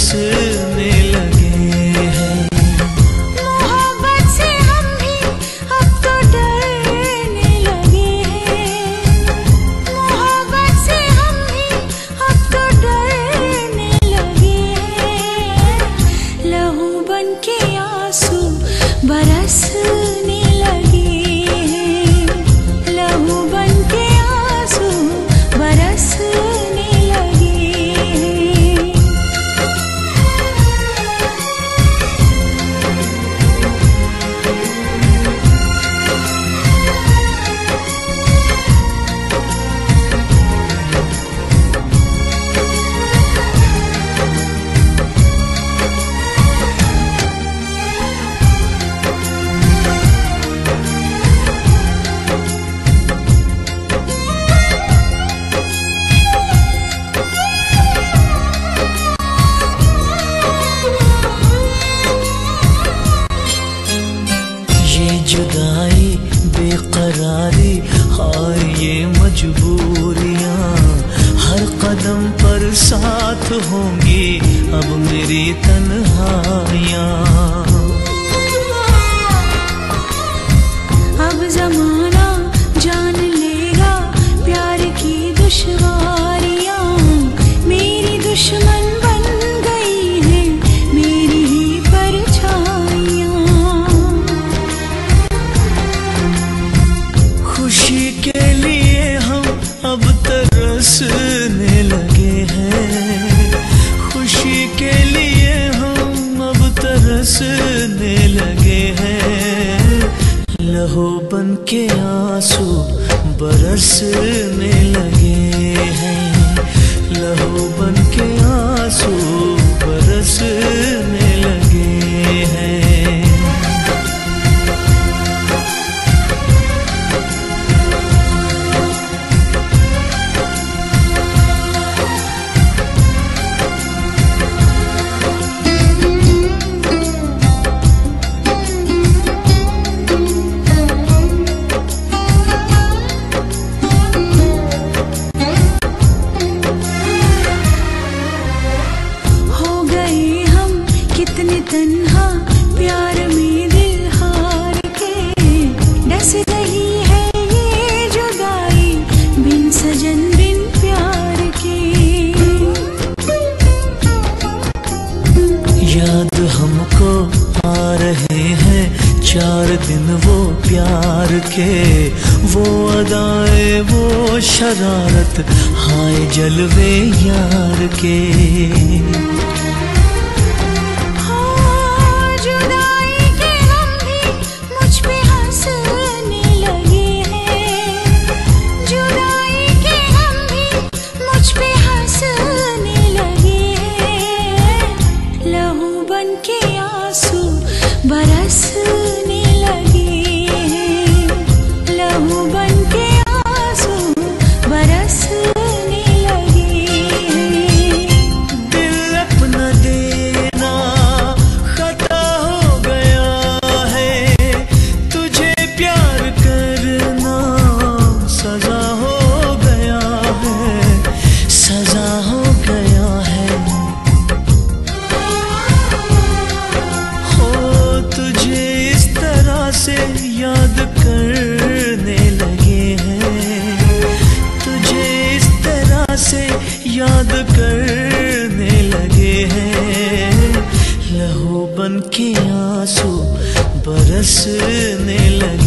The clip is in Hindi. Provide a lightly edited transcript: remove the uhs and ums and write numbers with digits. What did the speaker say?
बरसने लगे हैं। मोहब्बत से हम भी अब तो डरने लगे हैं। मोहब्बत से हम भी अब तो डरने लगे हैं। लहू बन के आंसू बरसने लगे हैं। लहू बन के आंसू बरसने लगे हैं। जुदाई बेकरारी हाय ये मजबूरियां, हर कदम पर साथ होंगी अब मेरी तन्हाइयां। अब जमाना जान लेगा प्यार की दुश्वारियां। मेरी दुश्मन बन गई है मेरी ही परछाइयां। खुशी के लिए हम अब तरसने लगे हैं। खुशी के लिए हम अब तरसने लगे हैं। लहू बन के आंसू बरसने लगे हैं। लहू बन के आंसू बरसने लगे हैं। तन्हा प्यार में दिल हार के, डस रही है ये जुदाई बिन सजन बिन प्यार के। याद हमको आ रहे हैं 4 दिन वो प्यार के, वो अदाएं वो शरारत हाय जलवे यार के। बरसने लगे हैं। लहू बन के आंसू बरसने लगे हैं। दिल अपना देना खता हो गया है, तुझे प्यार करना सजा हो गया है। सजा हो गया है। तुझे इस तरह से याद करने लगे हैं। तुझे इस तरह से याद करने लगे हैं। लहू बन के आंसू बरसने लगे।